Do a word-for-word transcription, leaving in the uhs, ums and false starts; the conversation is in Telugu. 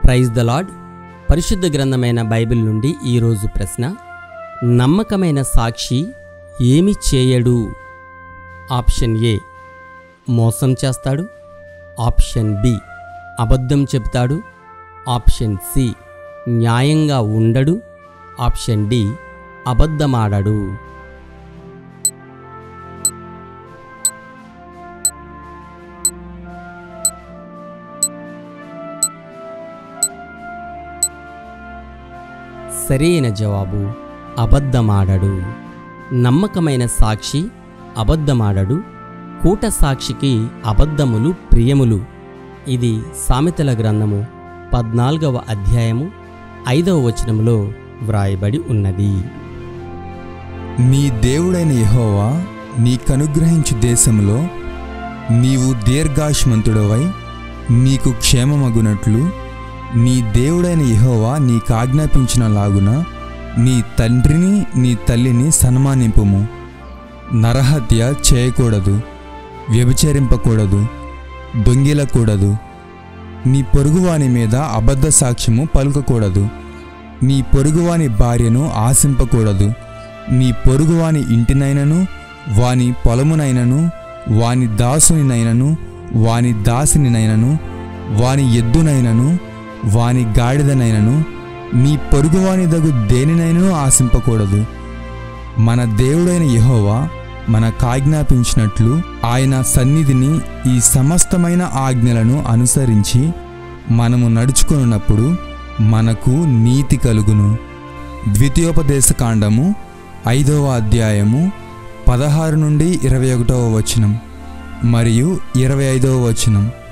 Praise the lord. పరిశుద్ధ గ్రంథమైన బైబిల్ నుండి ఈరోజు ప్రశ్న: నమ్మకమైన సాక్షి ఏమి చేయడు? ఆప్షన్ ఏ మోసం చేస్తాడు, ఆప్షన్ బి అబద్ధం చెబుతాడు, ఆప్షన్ సి న్యాయంగా ఉండడు, ఆప్షన్ డి అబద్ధమాడడు. సరైన జవాబు అబద్ధమాడడు. నమ్మకమైన సాక్షి అబద్ధమాడడు. కూట సాక్షికి అబద్ధములు ప్రియములు. ఇది సామెతల గ్రంథము పద్నాలుగవ అధ్యాయము ఐదవ వచనములో వ్రాయబడి ఉన్నది. నీ దేవుడైన యెహోవా నీకనుగ్రహించు దేశములో నీవు దీర్ఘాయుష్మంతుడవై నీకు క్షేమమగునట్లు నీ దేవుడైన యెహోవా నీకాజ్ఞాపించిన లాగున నీ తండ్రిని నీ తల్లిని సన్మానింపుము. నరహత్య చేయకూడదు, వ్యభిచరింపకూడదు, దొంగిలకూడదు, నీ పొరుగువాని మీద అబద్ధ సాక్ష్యము పలుకకూడదు, నీ పొరుగువాని భార్యను ఆశింపకూడదు, నీ పొరుగువాని ఇంటినైనను వాని పొలమునైనను వాని దాసునినైనను వాని దాసినినైనను వాని ఎద్దునైనను వాని గాడిదనైనను నీ పొరుగువాని దగు దేనినైనను ఆశింపకూడదు. మన దేవుడైన యెహోవా మనకాజ్ఞాపించినట్లు ఆయన సన్నిధిని ఈ సమస్తమైన ఆజ్ఞలను అనుసరించి మనము నడుచుకున్నప్పుడు మనకు నీతి కలుగును. ద్వితీయోపదేశకాండము ఐదవ అధ్యాయము పదహారు నుండి ఇరవై ఒకటవ వచనం మరియు ఇరవై ఐదవ వచనం.